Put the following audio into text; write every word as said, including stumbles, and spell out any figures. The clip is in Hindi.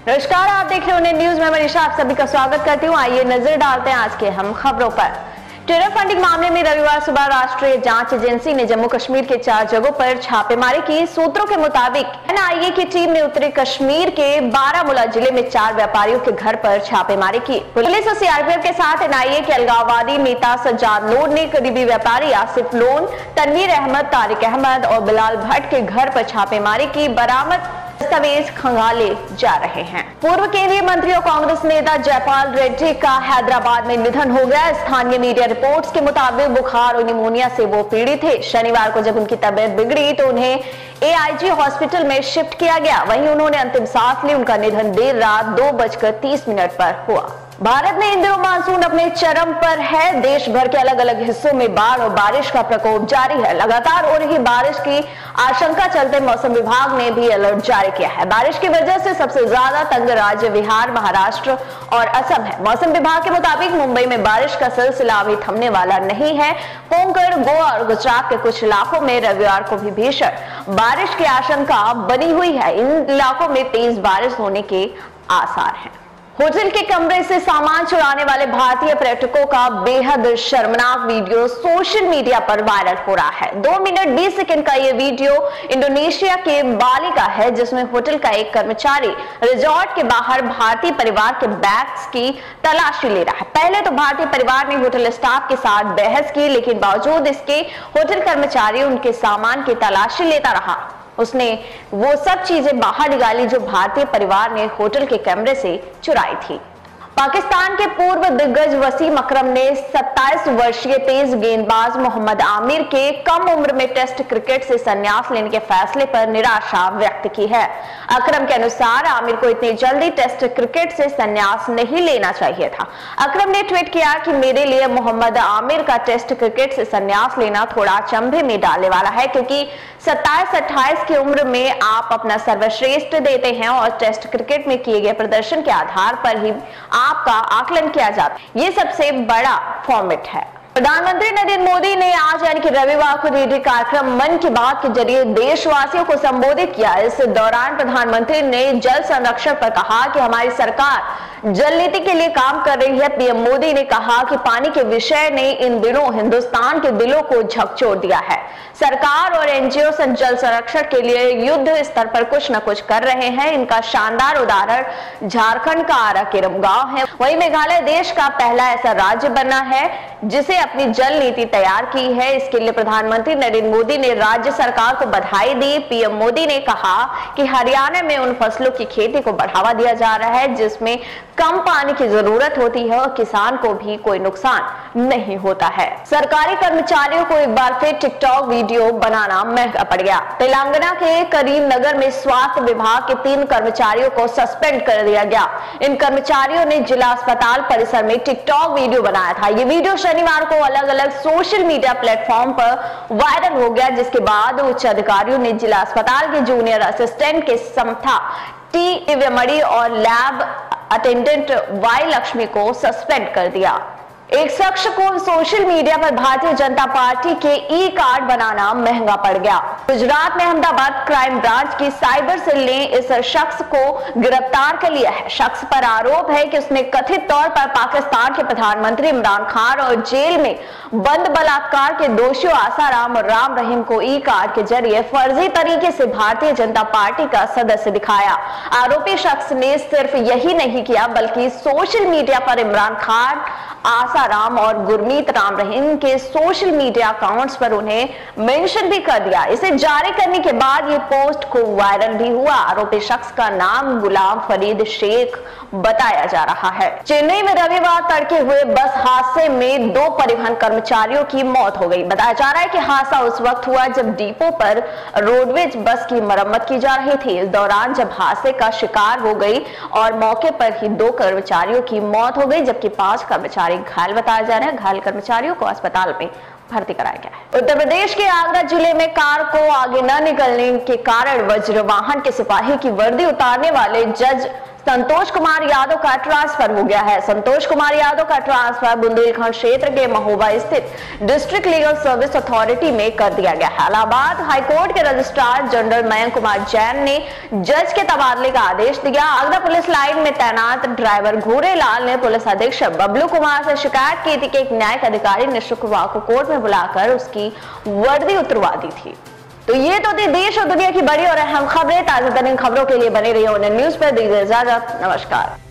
नमस्कार, आप देख रहे हो न्यूज में मनीषा, आप सभी का स्वागत करती हूँ। आइए नजर डालते हैं आज के हम खबरों पर। टेरर फंडिंग मामले में रविवार सुबह राष्ट्रीय जांच एजेंसी ने जम्मू कश्मीर के चार जगहों पर छापेमारी की। सूत्रों के मुताबिक एनआईए की टीम ने उत्तरी कश्मीर के बारामूला जिले में चार व्यापारियों के घर पर छापेमारी की। पुलिस और सीआरपीएफ के साथ एनआईए के अलगाववादी नेता सज्जाद लोन ने करीबी व्यापारी आसिफ लोन, तनवीर अहमद, तारिक अहमद और बिलाल भट्ट के घर पर छापेमारी की। बरामद दस्तावेज खंगाले जा रहे हैं। पूर्व केंद्रीय मंत्री और कांग्रेस नेता जयपाल रेड्डी का हैदराबाद में निधन हो गया। स्थानीय मीडिया रिपोर्ट्स के मुताबिक बुखार और निमोनिया से वो पीड़ित थे। शनिवार को जब उनकी तबीयत बिगड़ी तो उन्हें एआईजी हॉस्पिटल में शिफ्ट किया गया। वहीं उन्होंने अंतिम सांस ली। उनका निधन देर रात दो बजकर तीस मिनट पर हुआ। भारत में इन दिनों मानसून अपने चरम पर है। देश भर के अलग अलग हिस्सों में बाढ़ और बारिश का प्रकोप जारी है। लगातार हो रही बारिश की आशंका चलते मौसम विभाग ने भी अलर्ट जारी किया है। बारिश की वजह से सबसे ज्यादा तंग राज्य बिहार, महाराष्ट्र और असम है। मौसम विभाग के मुताबिक मुंबई में बारिश का सिलसिला अभी थमने वाला नहीं है। कोंकण, गोवा और गुजरात के कुछ इलाकों में रविवार को भी भीषण बारिश की आशंका बनी हुई है। इन इलाकों में तेज बारिश होने के आसार हैं। होटल के कमरे से सामान चुराने वाले भारतीय पर्यटकों का बेहद शर्मनाक वीडियो सोशल मीडिया पर वायरल हो रहा है। दो मिनट बीस सेकंड का ये वीडियो इंडोनेशिया के बाली का है, जिसमें होटल का एक कर्मचारी रिजॉर्ट के बाहर भारतीय परिवार के बैग्स की तलाशी ले रहा है। पहले तो भारतीय परिवार ने होटल स्टाफ के साथ बहस की, लेकिन बावजूद इसके होटल कर्मचारी उनके सामान की तलाशी लेता रहा। उसने वो सब चीजें बाहर निकाली जो भारतीय परिवार ने होटल के कैमरे से चुराई थी। पाकिस्तान के पूर्व दिग्गज वसीम अकरम ने सत्ताईस वर्षीय तेज गेंदबाज मोहम्मद आमिर के कम उम्र में टेस्ट क्रिकेट से संन्यास लेने के फैसले पर निराशा व्यक्त की है। अकरम के अनुसार आमिर को इतनी जल्दी टेस्ट क्रिकेट से संन्यास नहीं लेना चाहिए था। अकरम ने ट्वीट किया कि मेरे लिए मोहम्मद आमिर का टेस्ट क्रिकेट से संन्यास लेना थोड़ा अचंभे में डालने वाला है, क्योंकि सत्ताईस अट्ठाईस की उम्र में आप अपना सर्वश्रेष्ठ देते हैं और टेस्ट क्रिकेट में किए गए प्रदर्शन के आधार पर ही आपका आकलन किया जाता है। ये सबसे बड़ा फॉर्मेट है। प्रधानमंत्री नरेंद्र मोदी ने आज यानी कि रविवार को रेडियो कार्यक्रम मन की बात के जरिए देशवासियों को संबोधित किया। इस दौरान प्रधानमंत्री ने जल संरक्षण पर कहा कि हमारी सरकार जल नीति के लिए काम कर रही है। पीएम मोदी ने कहा कि पानी के विषय ने इन दिनों हिंदुस्तान के दिलों को झकझोर दिया है। सरकार और एनजीओ जल संरक्षण के लिए युद्ध स्तर पर कुछ न कुछ कर रहे हैं। इनका शानदार उदाहरण झारखंड का आरा केरम गांव है। वहीं मेघालय देश का पहला ऐसा राज्य बना है जिसे अपनी जल नीति तैयार की है। इसके लिए प्रधानमंत्री नरेंद्र मोदी ने राज्य सरकार को बधाई दी। पीएम मोदी ने कहा कि हरियाणा में उन फसलों की खेती को बढ़ावा दिया जा रहा है जिसमें कम पानी की जरूरत होती है और किसान को भी कोई नुकसान नहीं होता है। सरकारी कर्मचारियों को एक बार फिर टिकटॉक वीडियो बनाना महंगा पड़ गया। तेलंगाना के करीमनगर में स्वास्थ्य विभाग के तीन कर्मचारियों को सस्पेंड कर दिया गया। इन कर्मचारियों ने जिला अस्पताल परिसर में टिकटॉक वीडियो बनाया था। ये वीडियो शनिवार को अलग अलग सोशल मीडिया प्लेटफॉर्म पर वायरल हो गया, जिसके बाद उच्च अधिकारियों ने जिला अस्पताल के जूनियर असिस्टेंट के समथा टी दिव्यमणि और लैब अटेंडेंट वाई लक्ष्मी को सस्पेंड कर दिया। एक शख्स को सोशल मीडिया पर भारतीय जनता पार्टी के ई कार्ड बनाना महंगा पड़ गया। गुजरात में अहमदाबाद क्राइम ब्रांच की साइबर सेल ने इस शख्स को गिरफ्तार कर लिया है। शख्स पर आरोप है कि उसने कथित तौर पर पाकिस्तान के प्रधानमंत्री इमरान खान और जेल में बंद बलात्कार के दोषियों आसाराम और राम रहीम को ई कार्ड के जरिए फर्जी तरीके से भारतीय जनता पार्टी का सदस्य दिखाया। आरोपी शख्स ने सिर्फ यही नहीं किया बल्कि सोशल मीडिया पर इमरान खान, आसाराम और गुरमीत राम रहीम के सोशल मीडिया अकाउंट्स पर उन्हें मेंशन भी कर दिया। इसे जारी करने के बाद ये पोस्ट को वायरल भी हुआ। आरोपी शख्स का नाम गुलाम फरीद शेख बताया जा रहा है। चेन्नई में रविवार तड़के हुए बस हादसे में दो परिवहन कर्मचारियों की मौत हो गई। बताया जा रहा है कि हादसा उस वक्त हुआ जब डिपो पर रोडवेज बस की मरम्मत की जा रही थी। इस दौरान जब हादसे का शिकार हो गई और मौके पर ही दो कर्मचारियों की मौत हो गई, जबकि पांच कर्मचारी घायल बताए जा रहे हैं। घायल कर्मचारियों को अस्पताल में भर्ती कराया गया है। उत्तर प्रदेश के आगरा जिले में कार को आगे न निकलने के कारण वज्र वाहन के सिपाही की वर्दी उतारने वाले जज संतोष कुमार यादव का ट्रांसफर हो गया है। संतोष कुमार यादव का ट्रांसफर बुंदेलखंड क्षेत्र के महोबा स्थित डिस्ट्रिक्ट लीगल सर्विस अथॉरिटी में कर दिया गया है। इलाहाबाद हाईकोर्ट के रजिस्ट्रार जनरल मयंक कुमार जैन ने जज के तबादले का आदेश दिया। आगरा पुलिस लाइन में तैनात ड्राइवर घोड़े लाल ने पुलिस अधीक्षक बबलू कुमार से शिकायत की थी कि एक न्यायिक अधिकारी ने शुक्रवार को कोर्ट में बुलाकर उसकी वर्दी उतरवा दी थी। तो ये तो थी देश और दुनिया की बड़ी और अहम खबरें। ताजा तरीन खबरों के लिए बने रहिए ओनर न्यूज पर। दीजिए इजाजत, नमस्कार।